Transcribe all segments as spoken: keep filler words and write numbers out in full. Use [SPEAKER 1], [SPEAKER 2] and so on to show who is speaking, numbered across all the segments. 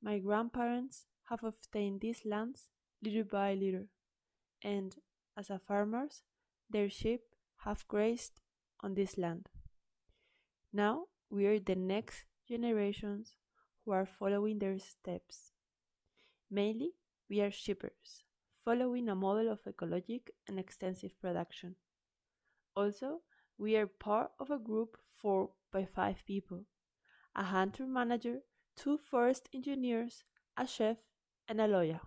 [SPEAKER 1] My grandparents have obtained these lands little by little, and as a farmers, their sheep have grazed on this land. Now we are the next generations who are following their steps. Mainly, we are sheepers, following a model of ecologic and extensive production. Also, we are part of a group formed by five people: a hunter-manager, two forest engineers, a chef, and a lawyer.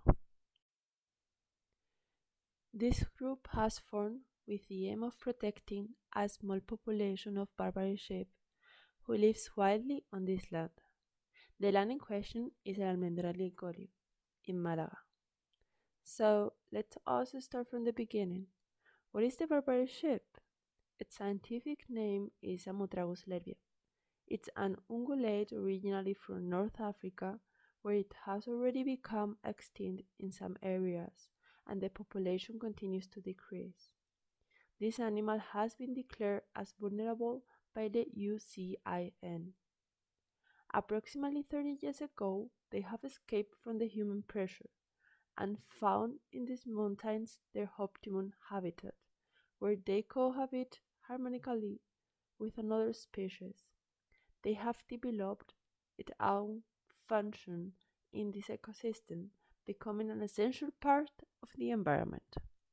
[SPEAKER 1] This group has formed with the aim of protecting a small population of Barbary sheep who lives wildly on this land. The land in question is Almendral y Conio in Málaga. So let us start from the beginning. What is the Barbary sheep? Its scientific name is Amotragus lervia. It's an ungulate originally from North Africa, where it has already become extinct in some areas, and the population continues to decrease. This animal has been declared as vulnerable by the U C I N. Approximately thirty years ago, they have escaped from the human pressure and found in these mountains their optimum habitat, where they cohabit harmonically with another species. They have developed its own function in this ecosystem, becoming an essential part of the environment.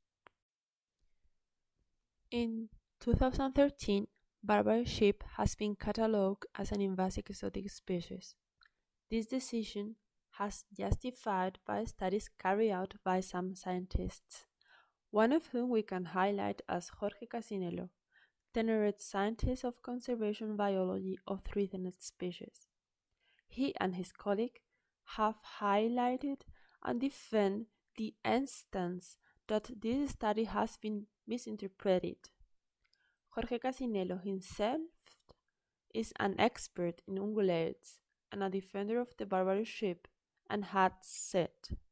[SPEAKER 1] In two thousand thirteen, Barbary sheep has been catalogued as an invasive exotic species. This decision has justified by studies carried out by some scientists, one of whom we can highlight as Jorge Casinello, tenured scientist of conservation biology of threatened species. He and his colleague have highlighted and defended the instance that this study has been misinterpreted. Jorge Casinello himself is an expert in ungulates and a defender of the Barbary sheep, and had said,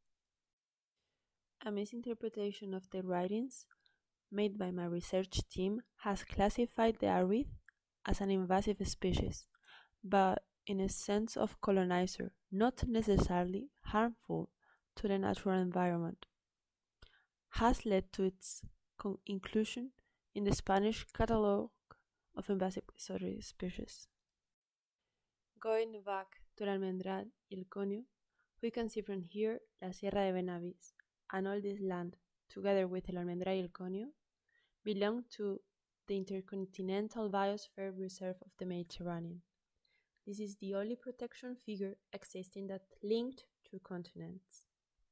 [SPEAKER 1] "A misinterpretation of the writings made by my research team has classified the arid as an invasive species, but in a sense of colonizer, not necessarily harmful to the natural environment, has led to its inclusion in the Spanish catalogue of invasive exotic species." Going back to Almendral y el Conio, we can see from here La Sierra de Benavis, and all this land, together with el Almendral y el Conio, belong to the Intercontinental Biosphere Reserve of the Mediterranean. This is the only protection figure existing that linked two continents.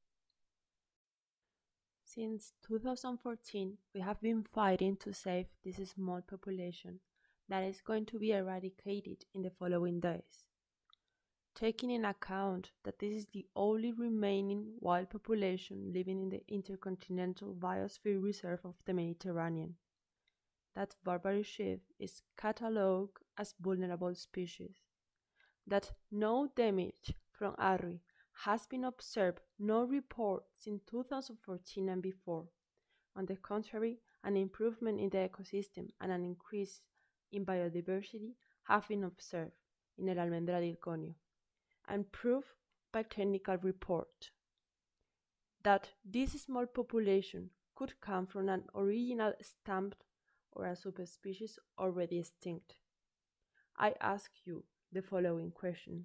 [SPEAKER 1] Since two thousand fourteen, we have been fighting to save this small population that is going to be eradicated in the following days. Taking in account that this is the only remaining wild population living in the Intercontinental Biosphere Reserve of the Mediterranean, that Barbary sheep is catalogued as vulnerable species, that no damage from A R I has been observed, no report since two thousand fourteen and before. On the contrary, an improvement in the ecosystem and an increase in biodiversity have been observed in el Almendral y el Conio, and proved by technical report that this small population could come from an original stump or a subspecies already extinct. I ask you the following question.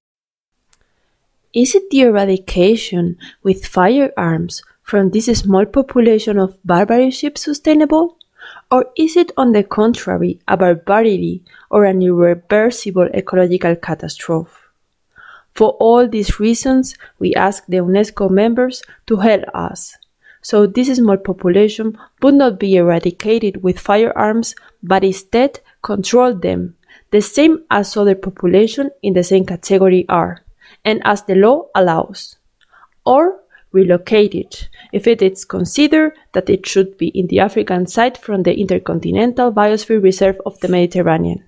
[SPEAKER 1] Is it the eradication with firearms from this small population of Barbary sheep sustainable? Or is it, on the contrary, a barbarity or an irreversible ecological catastrophe? For all these reasons, we ask the UNESCO members to help us, so this small population would not be eradicated with firearms, but instead control them, the same as other populations in the same category are, and as the law allows, or relocated, if it is considered that it should be in the African side from the Intercontinental Biosphere Reserve of the Mediterranean.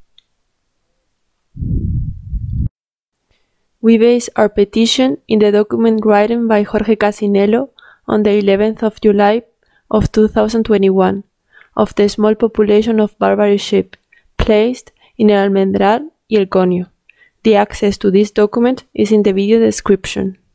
[SPEAKER 1] We base our petition in the document written by Jorge Casinello on the eleventh of July of two thousand twenty-one of the small population of Barbary sheep placed in el Almendral y el Conio, The access to this document is in the video description.